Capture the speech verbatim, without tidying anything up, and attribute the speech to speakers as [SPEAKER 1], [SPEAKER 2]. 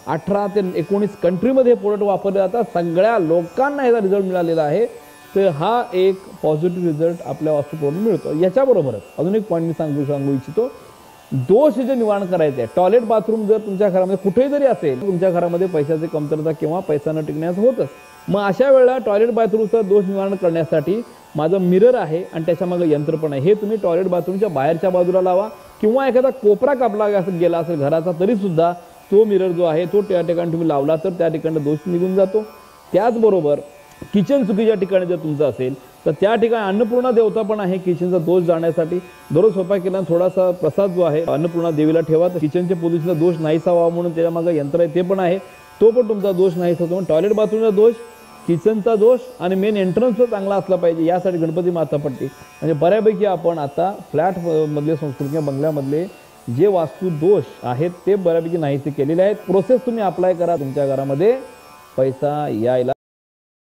[SPEAKER 1] अठरा ते एकोणीस कंट्रीमध्ये हे प्रोडक्ट वापरले जातात, सगळ्या लोकांना याचा रिझल्ट मिळालेला आहे। तर हा एक पॉझिटिव्ह रिझल्ट आपल्या वास्तूकडून मिळतो। याच्याबरोबरच अजून एक पॉईंट मी सांगू सांगू इच्छितो, दोष जे निवारण करायचे आहे, टॉयलेट बाथरूम जर तुमच्या घरामध्ये कुठेही जरी असेल, तुमच्या घरामध्ये पैशाची कमतरता किंवा पैसा न टिकण्याचं होतं, मग अशा वेळेला टॉयलेट बाथरूमचा दोष निवारण करण्यासाठी माझं मिरर आहे आणि त्याच्यामागे यंत्र पण आहे। हे तुम्ही टॉयलेट बाथरूमच्या बाहेरच्या बाजूला लावा किंवा एखादा कोपरा कापला गेला असेल घराचा तरी सुद्धा तो मिरर जो आहे तो त्या ठिकाणी तुम्ही लावला तर त्या ठिकाणी दोष निघून जातो। त्याचबरोबर किचन चुकीच्या ठिकाणी जर तुमचं असेल तर त्या ठिकाणी अन्नपूर्णा देवता पण आहे किचनचा दोष जाण्यासाठी। दररोज स्वयंपाक केल्यानं थोडासा प्रसाद जो आहे अन्नपूर्णा देवीला ठेवा, तर किचनच्या पोझिशनला दोष नाहीसा व्हावा म्हणून त्याच्यामागे यंत्र आहे ते पण आहे, तो पण तुमचा दोष नाहीसा होतो। टॉयलेट बाथरूमचा दोष, किचनचा दोष आणि मेन एंट्रन्सचा चांगला असला पाहिजे, यासाठी गणपती माता पट्टी म्हणजे बऱ्यापैकी आपण आता फ्लॅट मधले संस्कृती किंवा बंगल्यामधले जे वास्तू दोष आहेत ते बऱ्यापैकी नाहीसे केलेले आहेत। प्रोसेस तुम्ही अप्लाय करा, तुमच्या घरामध्ये पैसा यायला